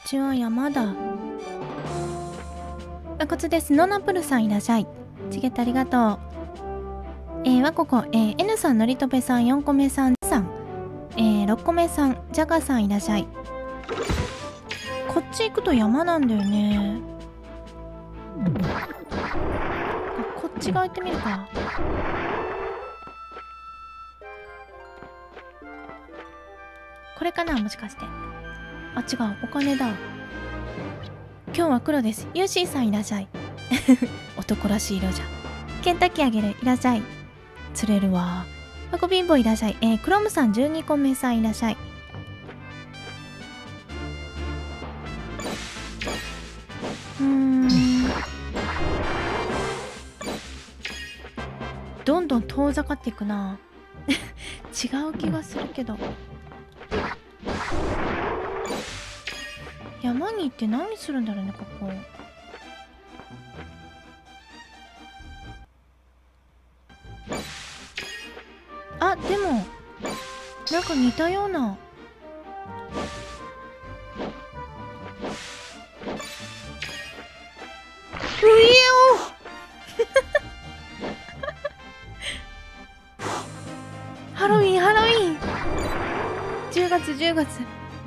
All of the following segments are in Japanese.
ちは山だ。あ、こつです。ノナプルさんいらっしゃい。チケットありがとう。わここ、N さん、のりとぺさん、4個目さん、さん、6個目さん、ジャガさんいらっしゃい。こっち行くと山なんだよね。こっち側行ってみるか。これかな、もしかして。あ、違う、お金だ。今日は黒です。ユーシーさんいらっしゃい。男らしい色じゃ。ケンタッキーあげる、いらっしゃい。釣れるわ。マコビンボいらっしゃい。クロムさん12個目さんいらっしゃい。どんどん遠ざかっていくな。違う気がするけど。山に行って何するんだろうね、ここ。あ、でもなんか似たような。うえおハロウィン、ハロウィン。10月10月。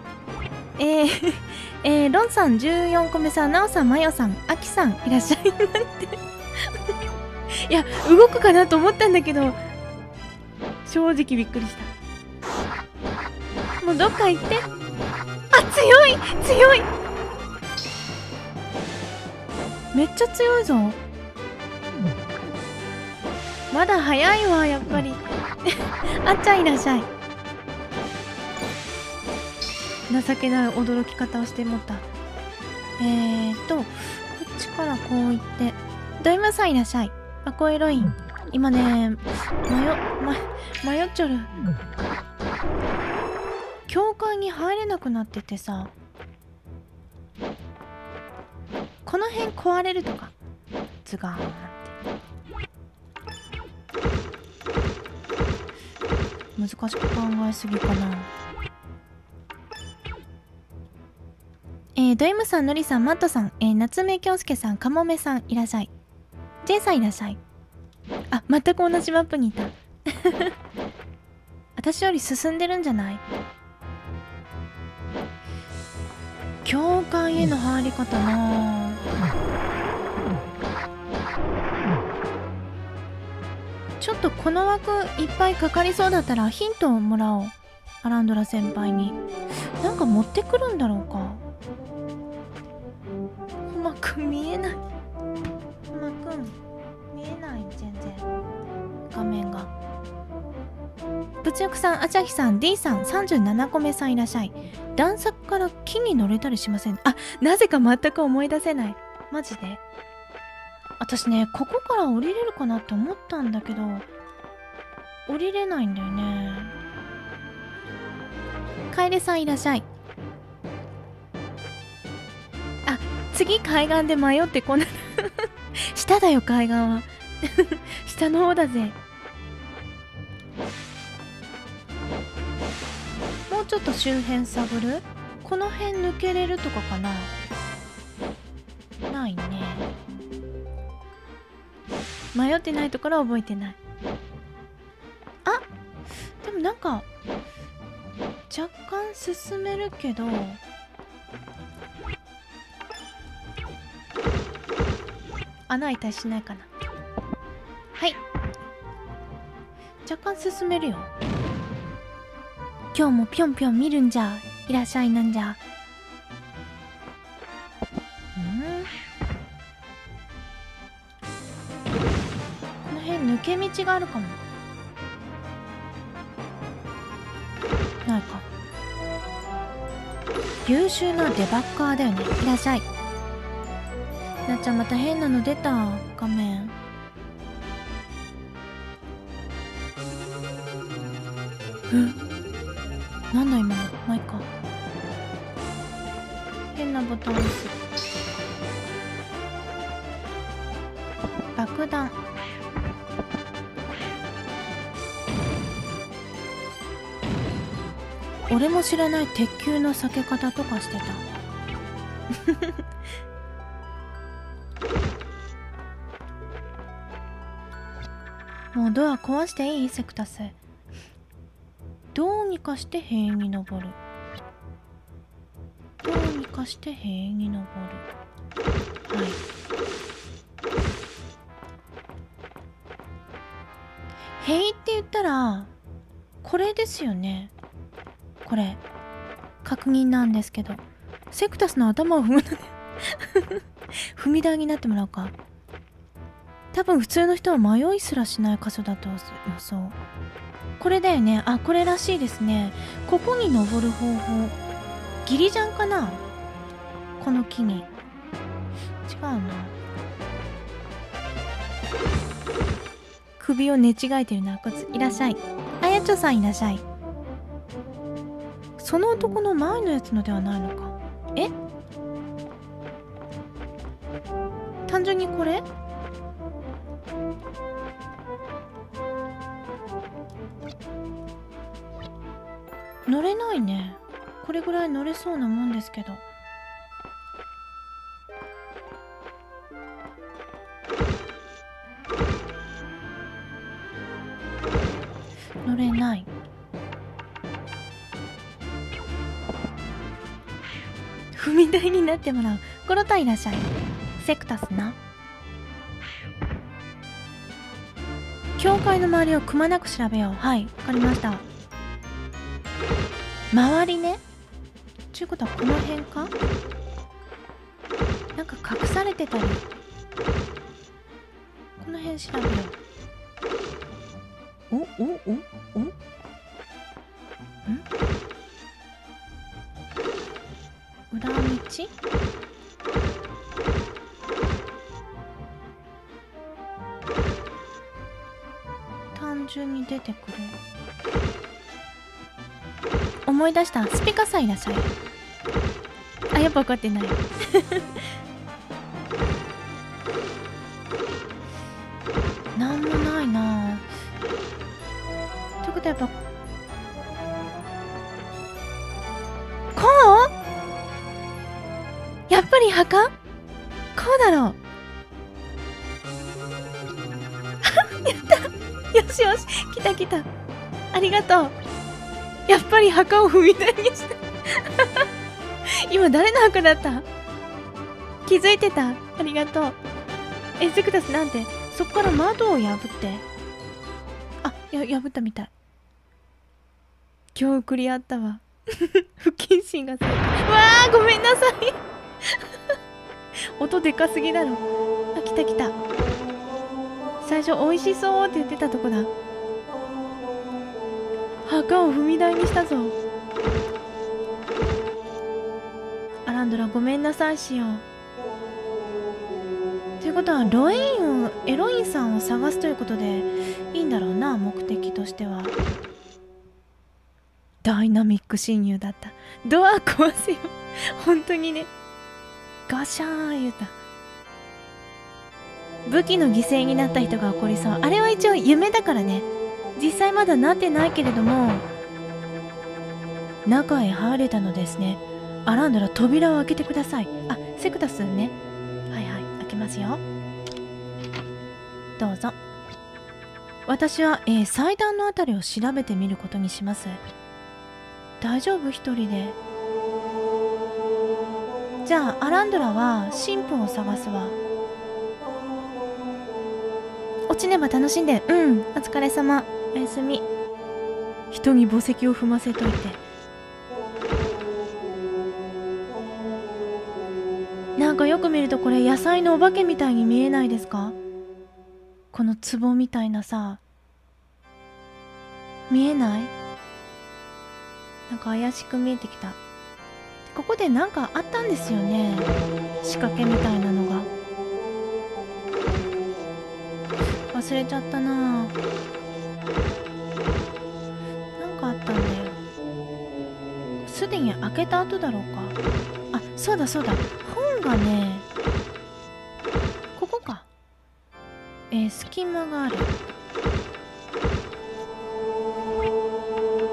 ロンさん14個目さん、ナオさん、マヨさん、アキさんいらっしゃい。なんていや、動くかなと思ったんだけど、正直びっくりした。もうどっか行って。あ、強い強い。めっちゃ強いぞ。まだ早いわ、やっぱり。あっちゃんいらっしゃい。情けない驚き方をしてもった。こっちからこう行って。ドイムさんいらっしゃい。アコエロイン。今ね、迷っちゃる。教会に入れなくなっててさ。この辺壊れるとか。ズガーンって。難しく考えすぎかな。ド M さん、のりさん、マットさん、夏目京介さん、かもめさんいらっしゃい。J さんいらっしゃい。あ、全く同じマップにいた。私より進んでるんじゃない？教会への入り方な。ちょっとこの枠いっぱいかかりそうだったらヒントをもらおう。アランドラ先輩に。なんか持ってくるんだろうか。うまく見えない。うまく見えない。全然画面が。物欲さん、あちゃひさん、 D さん、37個目さんいらっしゃい。段差から木に乗れたりしません？あ、なぜか全く思い出せない。マジで。私ね、ここから降りれるかなって思ったんだけど降りれないんだよね。カエレさんいらっしゃい。あ、次海岸で迷ってこんな下だよ、海岸は。下の方だぜ。もうちょっと周辺探る。この辺抜けれるとかかな。ないね。迷ってないところは覚えてない。あ、でもなんか若干進めるけど、穴開いたりしないかな。はい、若干進めるよ。今日もぴょんぴょん見るんじゃ。いらっしゃいなんじゃ。この辺抜け道があるかも。ないか。優秀なデバッカーだよね。いらっしゃい。なっちゃんまた変なの出た。画面なんだ今の。まあ、いいか。変なボタン押す。爆弾。俺も知らない鉄球の避け方とかしてた。 もうドア壊していい？セクタス。どうにかして塀に登る。どうにかして塀に登る。はい。塀って言ったらこれですよね。これ確認なんですけど、セクタスの頭を踏むので踏み台になってもらおうか。多分普通の人は迷いすらしない箇所だと予想。これだよね。あ、これらしいですね。ここに登る方法。ギリジャンかな、この木に。違うな。首を寝違えてるな。こいついらっしゃい。あやちょさんいらっしゃい。その男の前のやつのではないのか。え、単純にこれ？乗れないね。これぐらい乗れそうなもんですけど。乗れない。踏み台になってもらう。コロタいらっしゃい。セクタスな。教会の周りをくまなく調べよう。はい、わかりました。周りね。ちゅうことはこの辺か？なんか隠されてたり。この辺調べよう。おん？裏道？単純に出てくる。思い出した。スピカさんいらっしゃい。あ、やっぱ分かってないなんもないなぁ。ということはやっぱこう？やっぱり墓？こうだろうやったよしよし、来た来た。ありがとう。やっぱり墓を踏み台にした今誰の墓だった？気づいてた？ありがとう。セクタスなんて、そこから窓を破って。あ、破ったみたい。今日送りあったわ不謹慎がさ。わあ、ごめんなさい音でかすぎだろ。あ、来た来た。最初美味しそうって言ってたとこだ。墓を踏み台にしたぞ。アランドラ、ごめんなさいしよう。ということはエロインさんを探すということでいいんだろうな、目的としては。ダイナミック侵入だった。ドア壊せよ本当にね。ガシャーン言うた。武器の犠牲になった人が起こりそう。あれは一応夢だからね。実際まだなってないけれども、中へ入れたのですね。アランドラ、扉を開けてください。あ、セクタスね。はいはい、開けますよ。どうぞ。私は、祭壇のあたりを調べてみることにします。大丈夫？一人で。じゃあアランドラは神父を探すわ。落ちねば楽しんで。うん、お疲れ様。おやすみ。人に墓石を踏ませといて。なんかよく見るとこれ野菜のお化けみたいに見えないですか？この壺みたいなさ、見えない？なんか怪しく見えてきた。ここでなんかあったんですよね、仕掛けみたいなのが。忘れちゃったな。なんかあったんだよ。すでに開けた後だろうか。あ、そうだそうだ、本がね、ここか。隙間がある。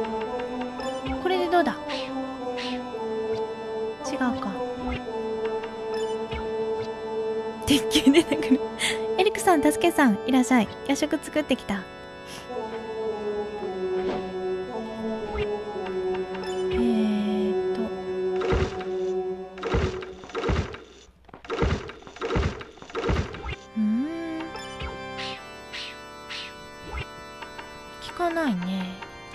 これでどうだ？違うか。 鉄球で殴る。エリックさん、助けさん、いらっしゃい。夜食作ってきた。効かないね。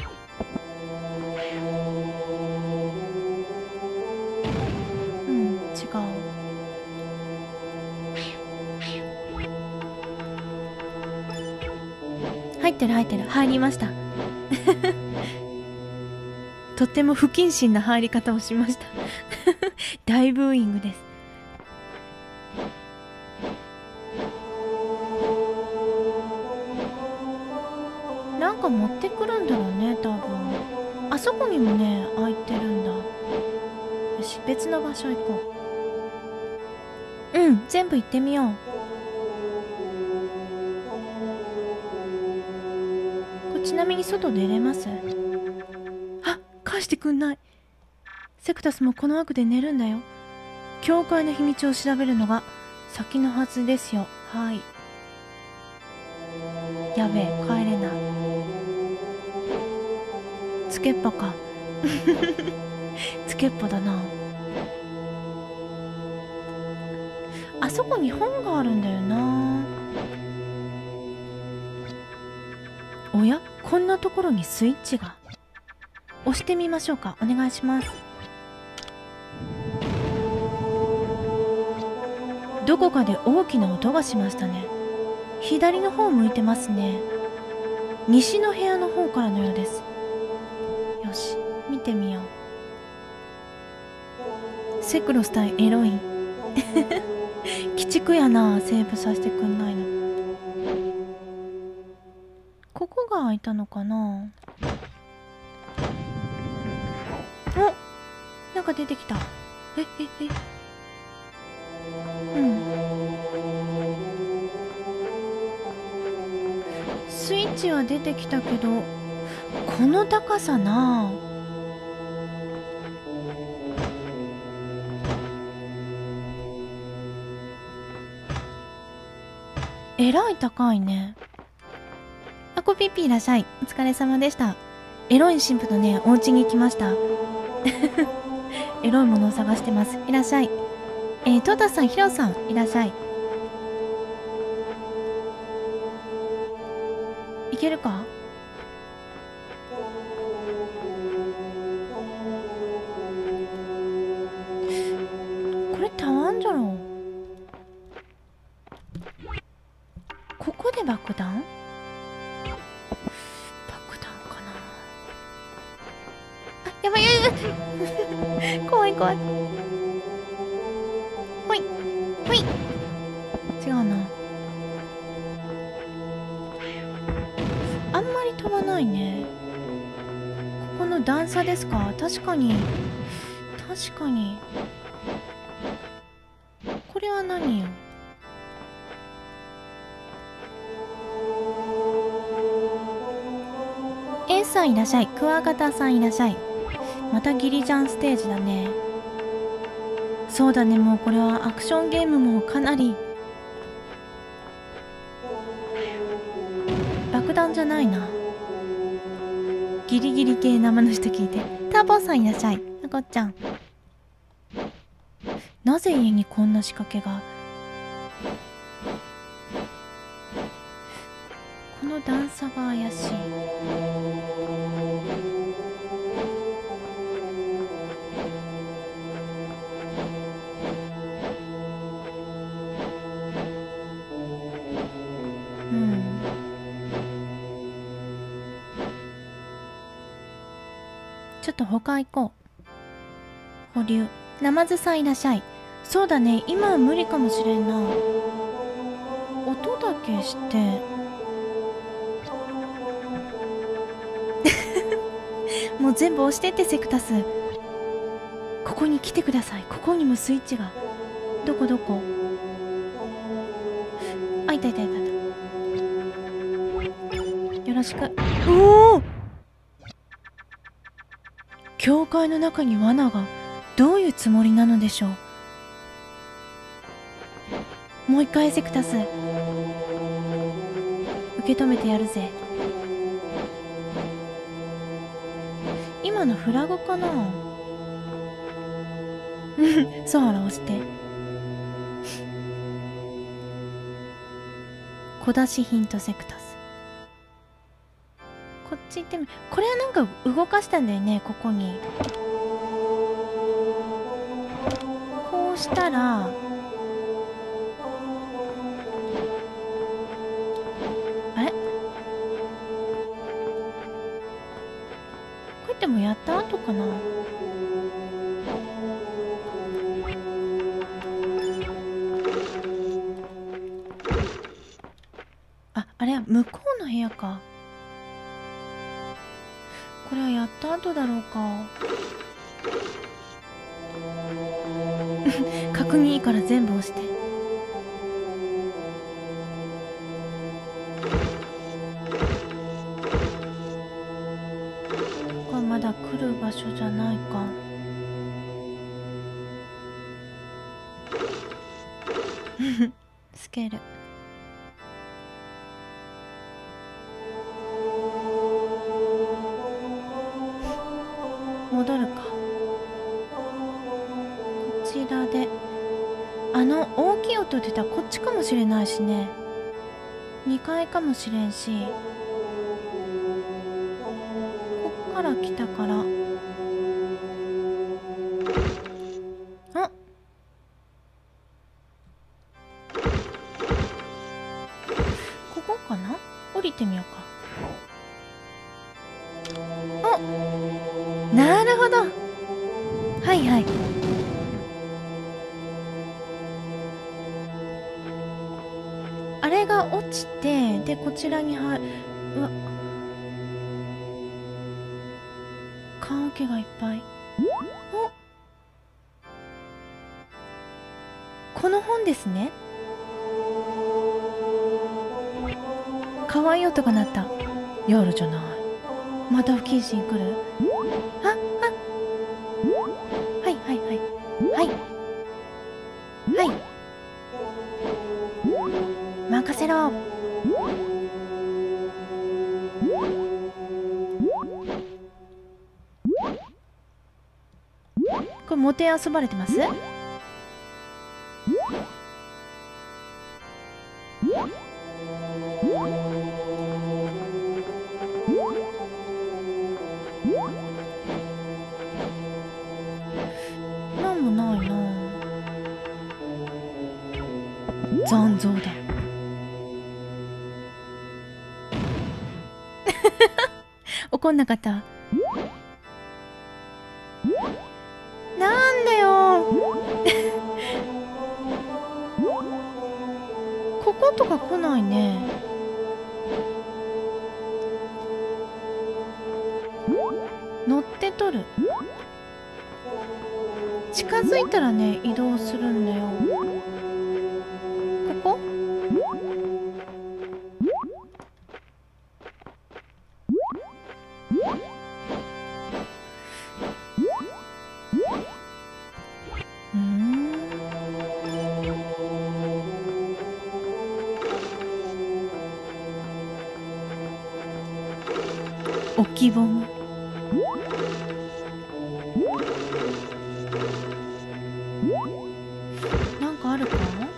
うん、違う。入ってる入ってる。入りました。とっても不謹慎な入り方をしました。大ブーイングです。なんか持ってくるんだろうね、多分。あそこにもね、開いてるんだ。よし、別の場所行こう。うん、全部行ってみよう。これちなみに外出れます？あ、返してくんない。セクタスもこの枠で寝るんだよ。教会の秘密を調べるのが先のはずですよ。はい。やべえ、帰れない。つけっぱか。つけっぱだな。あそこに本があるんだよな。おや、こんなところにスイッチが。押してみましょうか。お願いします。どこかで大きな音がしましたね。左の方向いてますね。西の部屋の方からのようです。よし、見てみよう。セクロス対エロイン。鬼畜やな、セーブさせてくんないの。ここが開いたのかな。お、なんか出てきた。うん。スイッチは出てきたけど、この高さなあ。えらい高いね。あ、コピーピーいらっしゃい。お疲れ様でした。エロい神父のね、お家に来ました。エロいものを探してます。いらっしゃい。トータスさん、ヒロさん、いらっしゃい。いけるか？これたわんじゃろう。ここで爆弾？爆弾かな。あ、やばいやばい。怖い怖い。ほいほい。違うな。あんまり飛ばないね。ここの段差ですか？確かに確かに。これは何よ。A さんいらっしゃい。クワガタさんいらっしゃい。またギリジャンステージだね。そうだね、もうこれはアクションゲームもかなり。爆弾じゃないな。ギリギリ系生の人聞いて。ターボーさんいらっしゃい。なこっちゃん。なぜ家にこんな仕掛けが。この段差が怪しい。ちょっと他行こう。保留。ナマズさんいらっしゃい。そうだね、今は無理かもしれんな。音だけしてもう全部押してってセクタス。ここに来てください。ここにもスイッチが。どこどこ。あ、いたいたいたいた。よろしく。おお、教会の中に罠が。どういうつもりなのでしょう。 もう一回セクタス受け止めてやるぜ。今のフラグかな。ソアラ押して小出しヒントセクタス。こっち行ってみ、これはなんか動かしたんだよね。ここにこうしたらあれ、こうやってもやった後かな。あ、あれは向こうの部屋か。これはやった後だろうか。確認いいから全部押して。これまだ来る場所じゃないか。スケール戻るか。こちらで大きい音出たらこっちかもしれないしね。2階かもしれんし、こっから来たから。あ、ここかな。降りてみようか。あ、なるほど。はいはい。あれが落ちて、でこちらにうわ、棺桶がいっぱい。お、この本ですね。可愛い音が鳴った。夜じゃない。また不謹慎来る。あ、はいはいはいはいはい、任せろ。これもてあそばれてます。なんもないな。残像だ。怒んなかった。なんだよ。こことか来ないね。乗って取る。近づいたらね、移動するんだよ。ここ？置き本。なんかあるか？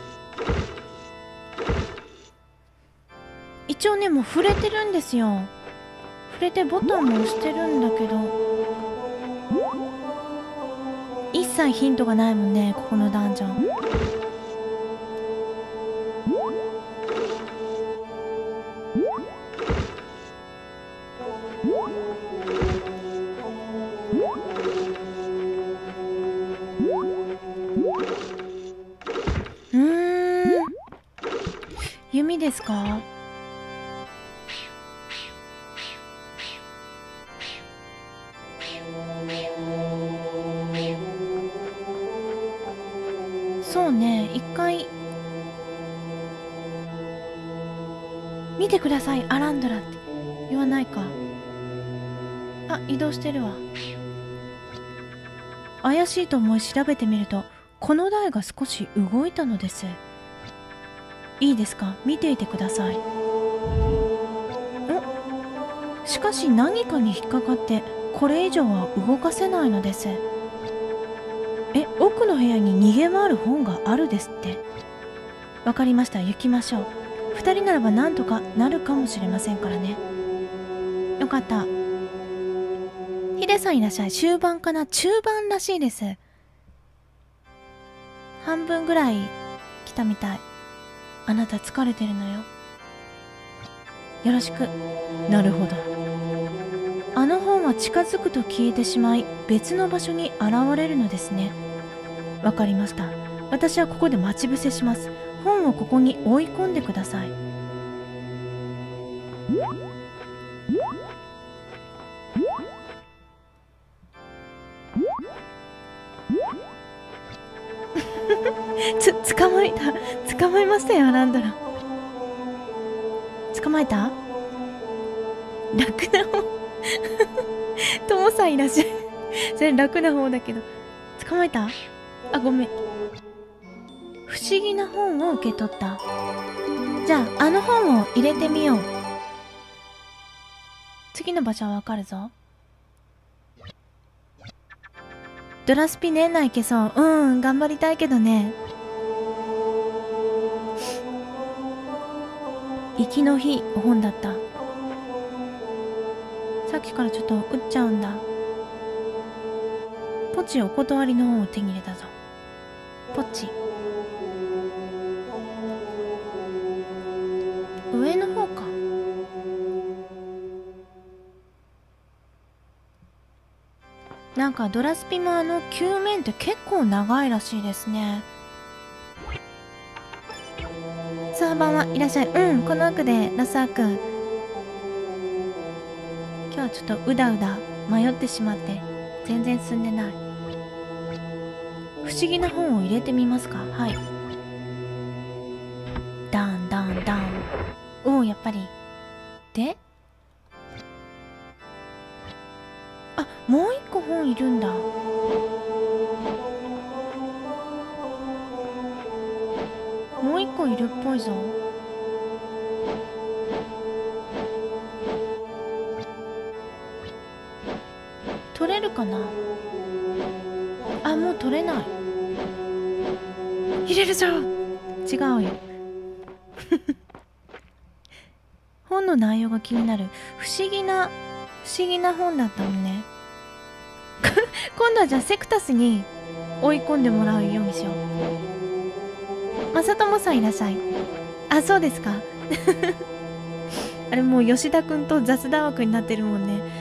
一応ね、もう触れてるんですよ。触れてボタンも押してるんだけど、一切ヒントがないもんね、ここのダンジョン。弓ですか？そうね、一回見てください、アランドラって言わないか。あ、移動してるわ。怪しいと思い調べてみると、この台が少し動いたのです。 いいですか、見ていてください。お、しかし何かに引っかかってこれ以上は動かせないのです。奥の部屋に逃げ回る本があるですって。わかりました、行きましょう。2人ならばなんとかなるかもしれませんからね。よかった。ヒデさんいらっしゃい。終盤かな。中盤らしいです。半分ぐらい来たみたい。あなた疲れてるのよ。よろしく。なるほど。あの本は近づくと消えてしまい別の場所に現れるのですね。わかりました。私はここで待ち伏せします。本をここに追い込んでください。捕まえた。捕まえましたよ、アランドラ。捕まえた。楽な方。トモさんいらっしゃい。それ楽な方だけど。捕まえた。あ、ごめん。不思議な本を受け取った。じゃあ、あの本を入れてみよう。次の場所はわかるぞ。ドラスピ年内いけそう。頑張りたいけどね。行きの日本だった。さっきからちょっと打っちゃうんだ。ポチお断りの本を手に入れたぞ。ポチ。上の方か。なんかドラスピも球面って結構長いらしいですね。サーバーはいらっしゃい。この奥でラサー君。今日はちょっとうだうだ迷ってしまって全然進んでない。不思議な本を入れてみますか。はい。ダンダンダン。やっぱり。で、あ、もう一個本いるんだ。もう一個いるっぽいぞ。取れるかな。あ、もう取れない。入れるじゃん。違うよ。本の内容が気になる。不思議な本だったもんね。今度はじゃあセクタスに追い込んでもらうようにしよう。まさともさんいらっしゃい。あ、そうですか。あれもう吉田くんと雑談枠になってるもんね。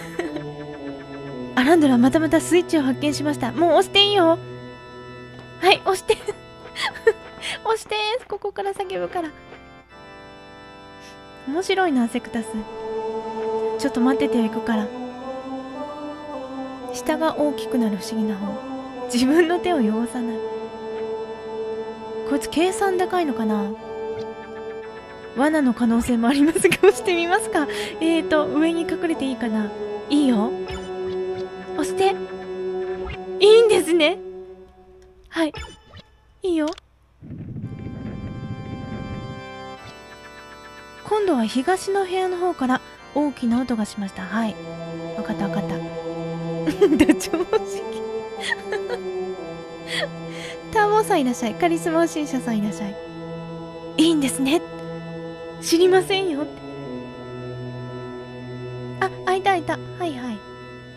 アランドラまたまたスイッチを発見しました。もう押していいよ。はい、押して。押して。ここから叫ぶから。面白いな、セクタス。ちょっと待っててよ、行くから。下が大きくなる不思議な本。自分の手を汚さない。こいつ計算高いのかな。罠の可能性もありますが、押してみますか。上に隠れていいかな。いいよ。押して。いいんですね。はい。いいよ。今度は東の部屋の方から大きな音がしました。はい。わかったわかった。ダチョウ式。ターボさんいらっしゃい。カリスマ不審者さんいらっしゃい。いいんですね。知りませんよって。あ、開いた開いた。はいはい。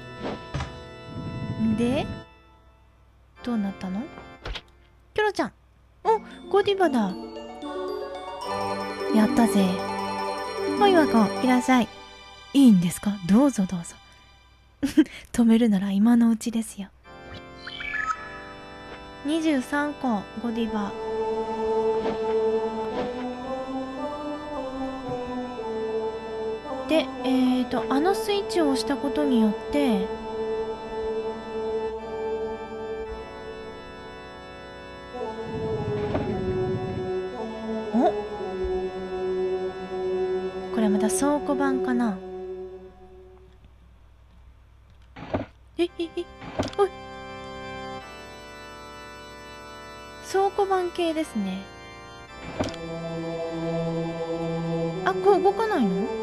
で、どうなったの？キョロちゃん。お、ゴディバだ。やったぜ。ほいわこ、いらっしゃい。いいんですか？どうぞどうぞ。止めるなら今のうちですよ。23個、ゴディバ。で、あのスイッチを押したことによって、お、これまた倉庫版かな。おい、倉庫版系ですね。 あ、これ動かないの？ん？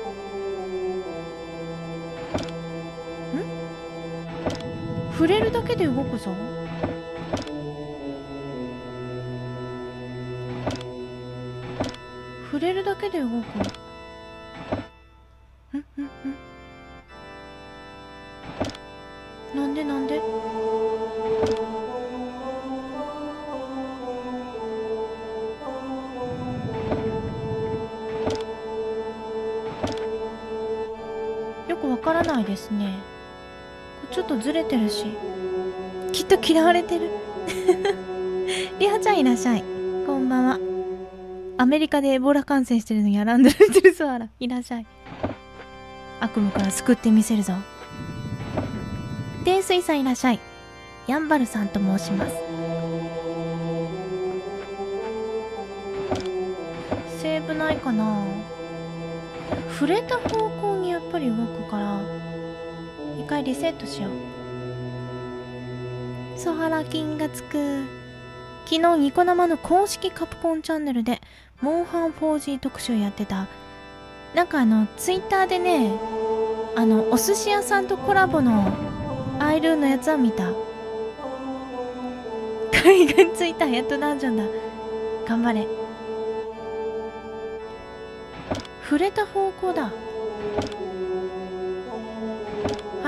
触れるだけで動くぞ。触れるだけで動く。なんでなんで？よくわからないですね。ちょっとずれてるし、きっと嫌われてる。りはちゃんいらっしゃい、こんばんは。アメリカでエボラ感染してるのにアランドルしてるソアラいらっしゃい。悪夢から救ってみせるぞ。泥水さんいらっしゃい。ヤンバルさんと申します。セーブないかな。触れた方向にやっぱり動くから一回リセットしよう。ソハラ金がつく。昨日ニコ生の公式カプコンチャンネルでモンハン 4G 特集やってた。なんかツイッターでね、お寿司屋さんとコラボのアイルーンのやつは見た。海岸ついたやっとダンジョンだ。頑張れ。触れた方向だ。はい。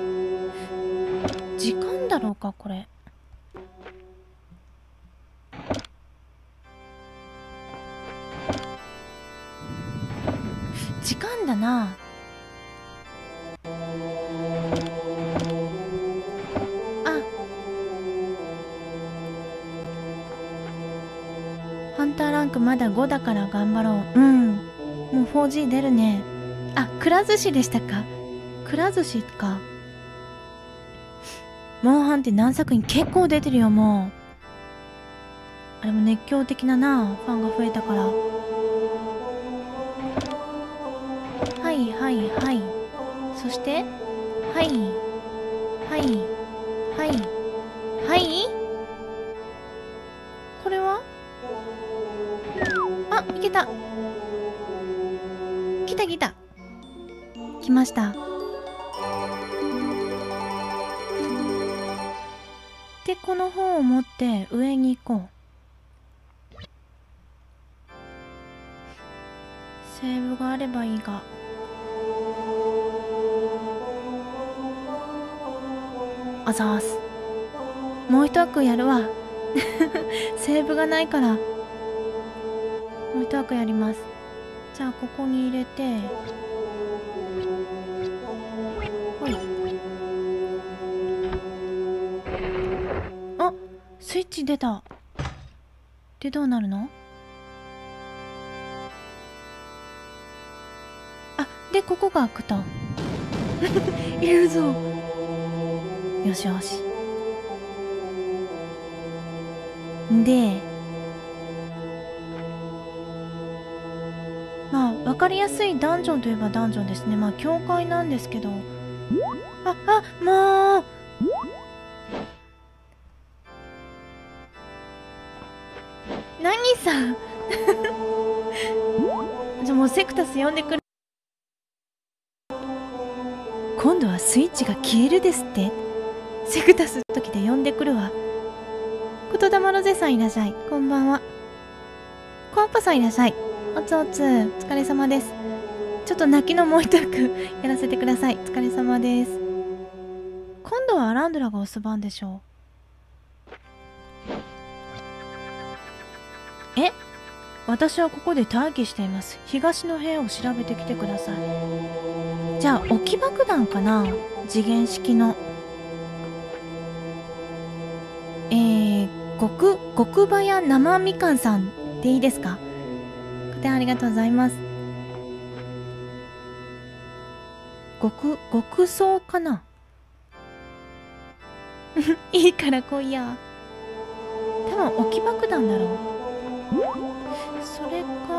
時間だろうかこれ。時間だな。ハンターランクまだ5だから頑張ろう。うん、もう 4G 出るね。あ、くら寿司でしたか。くら寿司か。モンハンって何作品結構出てるよ。もうあれも熱狂的ななファンが増えたから。はいはいはい。そしてはいはいはいはい。これは、あ、いけた。来た来た。来ました。で、この本を持って上に行こう。セーブがあればいいが。あざーす。もう一枠やるわ。セーブがないからもう一枠やります。じゃあここに入れて、ほい。あ、スイッチ出た。でどうなるの？あ、でここが開くと。入れるぞ。よしよし。で、まあ分かりやすいダンジョンといえばダンジョンですね。まあ教会なんですけど、もう何さん。じゃあもうセクタス呼んでくる。今度はスイッチが消えるですって。セクタスの時で呼んでくるわ。言霊のゼさんいらっしゃい、こんばんは。コンパさんいらっしゃい、おつおつ、お疲れ様です。ちょっと泣きのもう一役やらせてください。お疲れ様です。今度はアランドラが押す番でしょう。え、私はここで待機しています。東の部屋を調べてきてください。じゃあ置き爆弾かな、次元式の。極早生みかんさんでいいですか。ご点ありがとうございます。極層かな。いいから来いや。多分置き爆弾だろう。それか